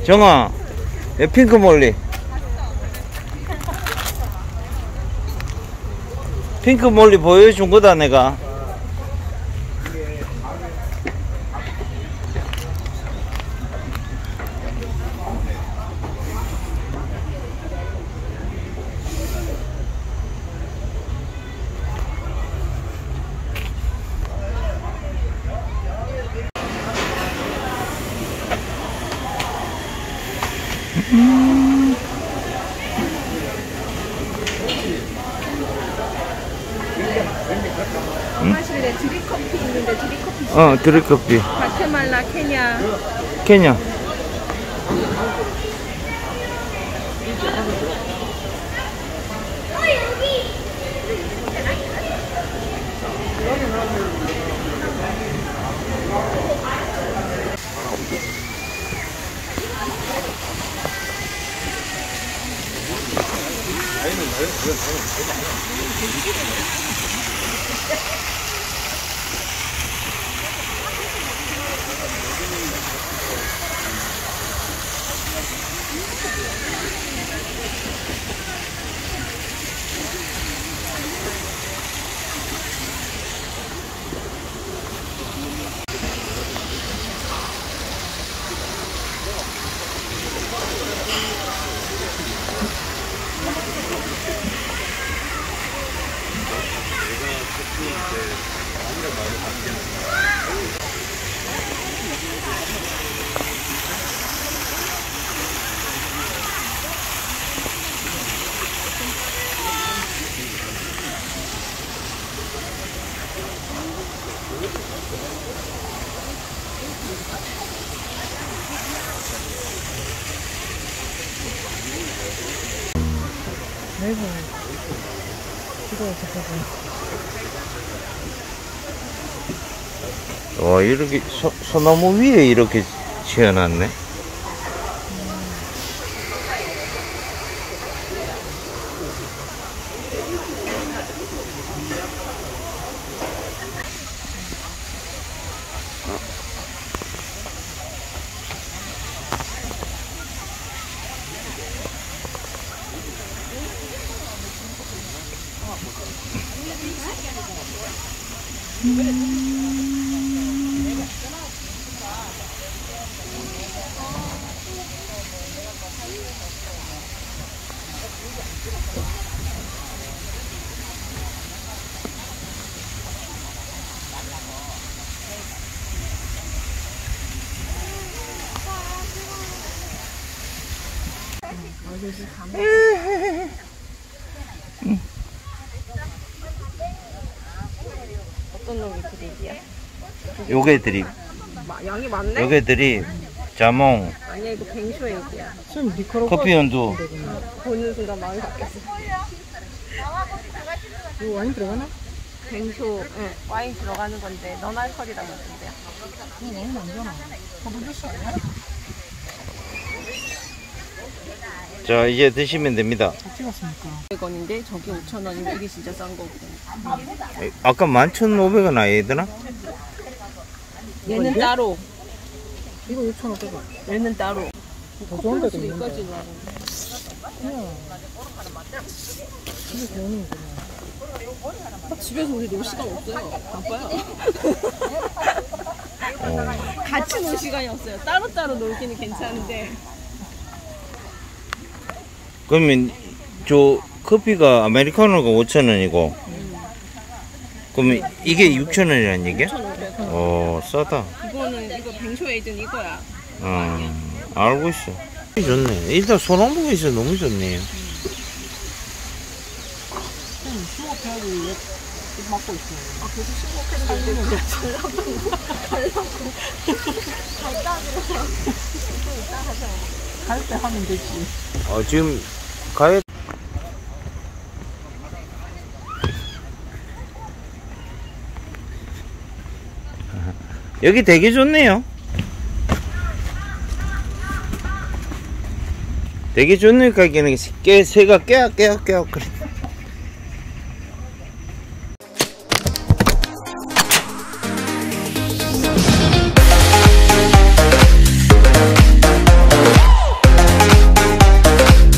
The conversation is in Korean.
정아, 핑크 몰리. 핑크 몰리 보여준 거다, 내가. 마실래? 드립커피 있는데 드립커피. 드립커피. 과테말라, 케냐. 케냐. 아이고, 이거 잠깐만. 와, 이렇게 소나무 위에 이렇게 지어놨네. 어떤 놈이 드립이야? 요게 드립. 양이 많네? 요게 드립. 자몽. 아니야, 이거 뱅쇼 얘기야. 커피 연두. 보는 순간 마음이 바뀌었어. 이거 와인 들어가나? 뱅쇼, 응, 와인 들어가는 건데 넌 알콜이라고 했는데요. 와인 아니잖아. 허브주스 아니야? 자, 이제 드시면 됩니다. 다 찍었으니까. 100원인데 저기 5,000원이면 이게 진짜 싼 거고. 아까 11,500원 아니더나? 얘는 따로. 이거 6,500원. 얘는 따로. 더 좋은 데도 있는데. 여기까지 나. 이게 좋은 거구나. 집에서 우리 놀 시간 없어요. 바빠요. 같이 놀 시간이 없어요. 따로따로 놀기는 괜찮은데. 그러면 저 커피가 아메리카노가 5,000원이고 그러면 이게 6,000원이라는 얘기야? 6,500원. 싸다. 이거는 이거 뱅쇼 에이든 이거야. 알고 있어. 좋네. 일단 소나무가 있어 너무 좋네요. 수목해야지 맡고 있어. 아, 계속 신곡했는데 갈 때 하면 되지. 지금 가야 여기 되게 좋네요. 되게 좋네. 가기는 새가 깨악깨악 그래.